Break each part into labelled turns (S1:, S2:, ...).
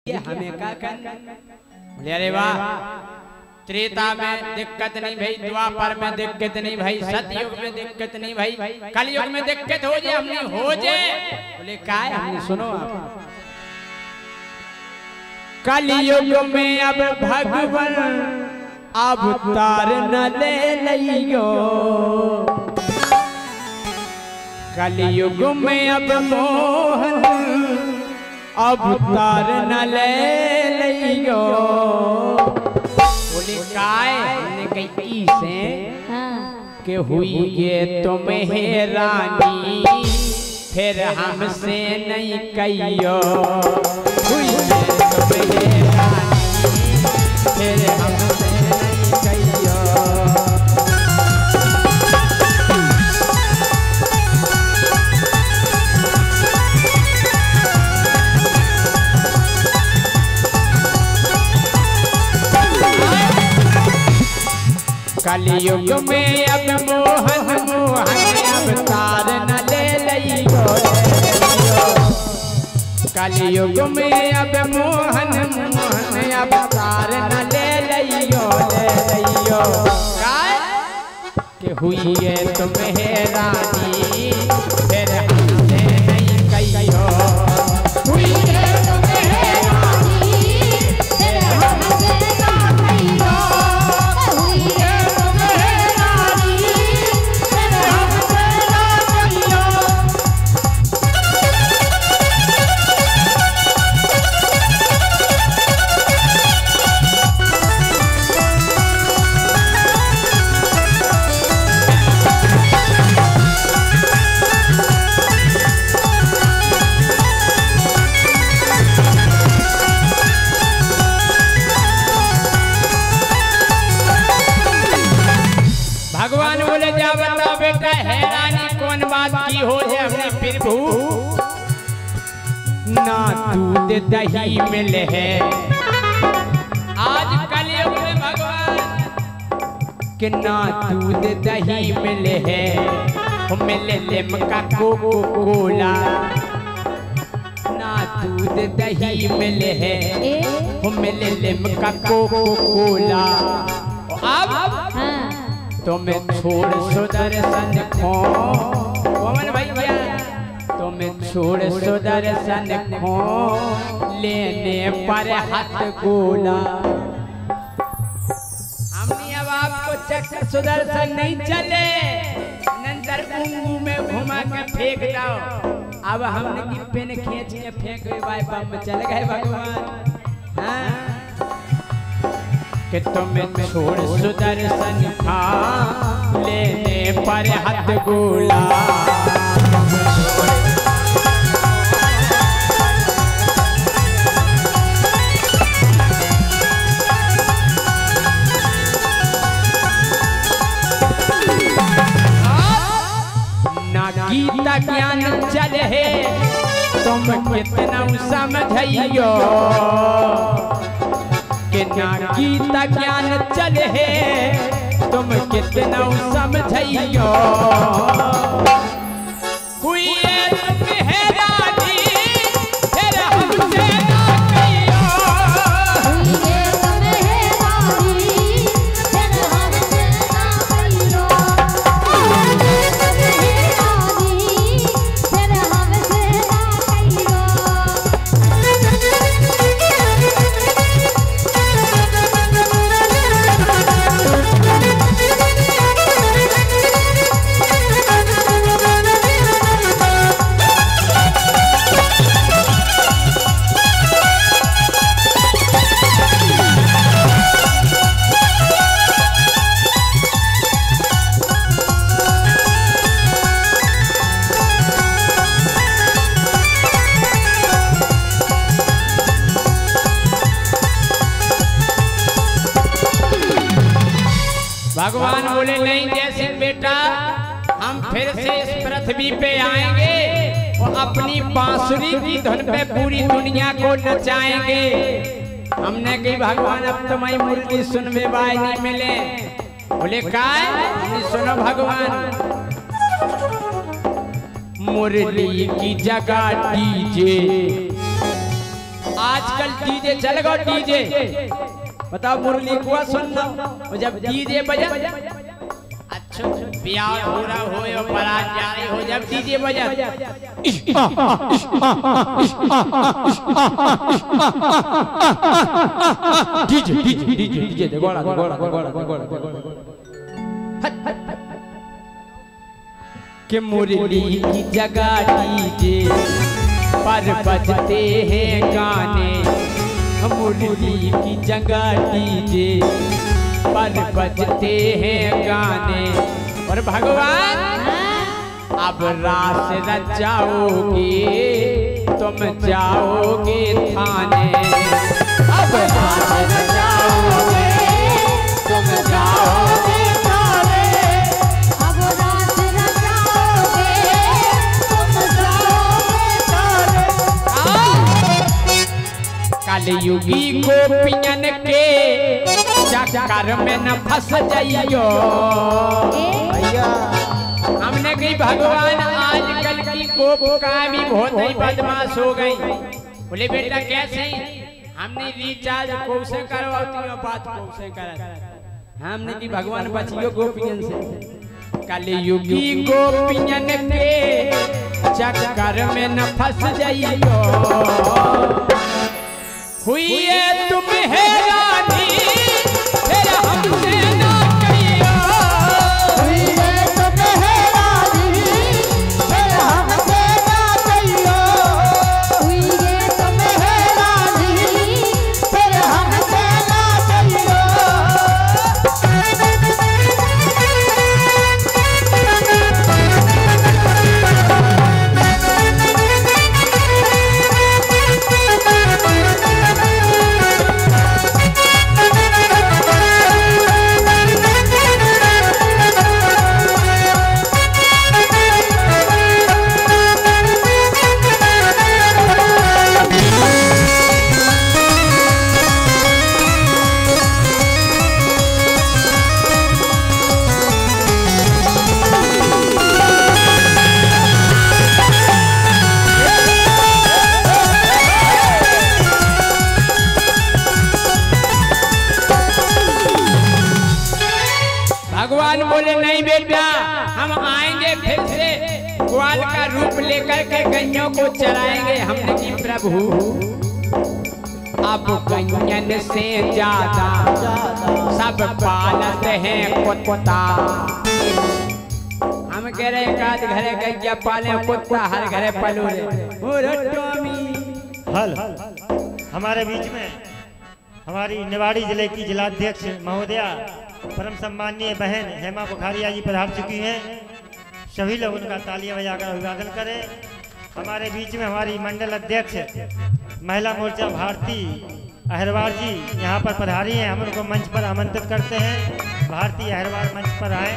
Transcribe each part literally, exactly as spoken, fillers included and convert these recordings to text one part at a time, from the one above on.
S1: हमें का कर बोले अरे वाह त्रेता में दिक्कत नहीं भाई, द्वापर में दिक्कत नहीं भाई, सतयुग में दिक्कत नहीं भाई, कलयुग में दिक्कत हो जाए हमने हो जाए। बोले काय हमने सुनो आप कलयुग में अब भगवान अवतार न ले लियो, कलयुग में अब मोहन अवतार न ले लियो। बोले काय हमने कही से के हुई ये तुम्हें रानी फिर हमसे नहीं कहियो, हुई ये तुम्हें रानी फिर हमसे नहीं कहियो। कलयुग में अब मोहन मोहन अवतार न ले लियो, कलयुग में अब मोहन मोहन अवतार न ले लियो ले लियो। काय के हुई है तुम्हें रानी फिर हमसे नहीं कहियो, हुई है तुम्हें रानी फिर हमसे ना कहियो। भगवान बोले जा बताओ बेटा हैरानी कौन बात की हो जाए हमने प्रभु ना दूध दही मिले है आज कलयुग में भगवान कि ना दूध दही मिले है, मिले लिमका कोको कोला, ना दूध दही मिले है मिले लिमका कोको कोला। अब तुम्हें छोड़ सुदर्शन खो पवन भैया, तुम्हें छोड़ सुदर्शन खो लेने पर हाथ गोला। हमने अब आपको चक्र सुदर्शन नहीं चले नंतर उंगू में घुमा के फेंक दो, अब हमने की पेन खींच के फेंक भाई बम चल गए भगवान। हाँ कि तुम्हें छोड़ सुदर्शन खा लेने पर हाथ गोला। ना गीता ज्ञान चले है तुम कितना समझियो, कि ना गीता ज्ञान चले है तुम कितना समझियो। हुई है तुम्हें रानी फिर हमसे ना कहियो, हुई है तुम्हें रानी फिर हमसे ना कहियो, हुई है तुम्हें रानी फिर हमसे ना भगवान बोले नहीं जैसे बेटा हम फिर से इस पृथ्वी पे आएंगे और अपनी बांसुरी की धुन पे पूरी दुनिया को नचाएंगे। हमने कही भगवान अब तुम्हारी मुरली सुनने वाले नहीं मिले। बोले काय सुनो भगवान मुरली की जगह डीजे आजकल डीजे चल गो डीजे बताओ मुरली को सुनना और जब डीजे बजा अच्छा ब्याह हो रहा हो या बारात जा रही हो जब डीजे बजा डीजे डीजे डीजे डीजे गोड़ा गोड़ा गोड़ा गोड़ा कि मुरली की जगह डीजे पर बजते हैं गाने मुरली की जगह डीजे पर बजते हैं गाने और भगवान अब रास रचाओगे तुम जाओगे थाने अब रास रचाओगे तुम जाओगे थाने अब रास रचाओगे तुम जाओगे थाने कलयुगी गोपियन के चक्कर में न फंस जाइयो हमने कही भगवान आजकल की गोपिका भी बहुत ही बदमाश हो गई बोले बेटा कैसे हमने रिचार्ज को से करवाती हो बात को से कर हमने की भगवान बचियो गोपियन से कलयुगी गोपियन के चक्कर में न फंस जाइयो हुई है तुम हैरानी फिर हमसे ना कहियो हुई है तुम हैरानी फिर हमसे ना कहियो हुई है तुम हैरानी फिर हमसे ना कहियो भगवान बोले नहीं बेटा हम आएंगे फिर से ग्वाल का रूप लेकर के गैयों को चराएंगे हमने की प्रभु अब गैयन से ज्यादा सब पालत हैं कुत्ता हम कह रहे एक आध घरे गैया पाले कुत्ता हर घरे पलो
S2: हल हमारे बीच में हमारी निवाड़ी जिले की जिलाध्यक्ष महोदया परम सम्माननीय बहन हेमा बुखारिया जी पधार चुकी हैं। सभी लोग उनका तालियां बजाकर अभिवादन करें। हमारे बीच में हमारी मंडल अध्यक्ष महिला मोर्चा भारती अहरवार जी यहाँ पर पधारी हैं। हम उनको मंच पर आमंत्रित करते हैं। भारती अहरवार मंच पर आए।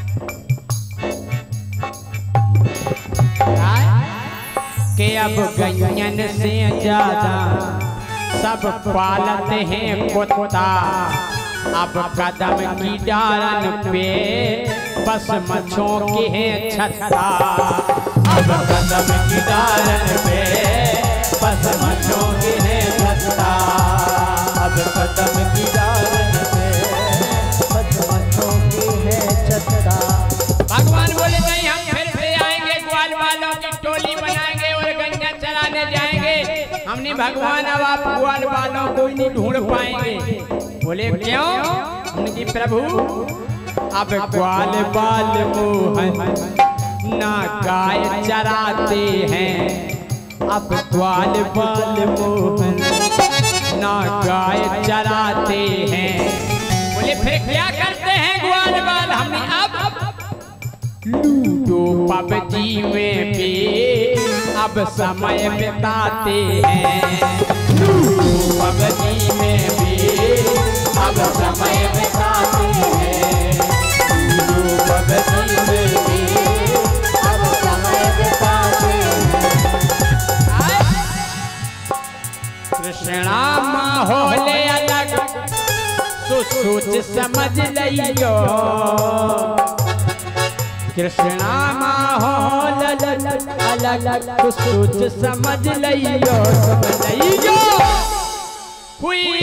S1: के अब गैयन से ज्यादा सब पालते हैं कुत्ता अब कदम की डालन पे बस मच्छों के हैं छत्ता अब कदम की डालन पे बस मच्छों के हैं छत्ता अब कदम की डालन पे बस मच्छों के हैं छत्ता भगवान बोले नहीं हम फिर से आएंगे ग्वाल वालों की टोली बनाएंगे और गंगा चराने जाएंगे हमने भगवान अब आप ग्वाल वालों को नहीं ढूंढ पाएंगे बोले क्यों उनकी प्रभु अब ग्वाल बाल मोहन ना गाय चराते हैं अब ग्वाल बाल मोहन ना गाय चराते हैं बोले फिर क्या करते हैं ग्वाल बाल हमने अब लूडो पबजी में भी अब समय बिताते हैं लूडो पबजी में भी अब समय बिताते हैं लूडो पबजी में भी अब समय बिताते हैं कृष्णा माहौल अलग तो सोच समझ लियो कृष्णा माहौल अलग अलग कुछ समझ लियो समझ लियो हुई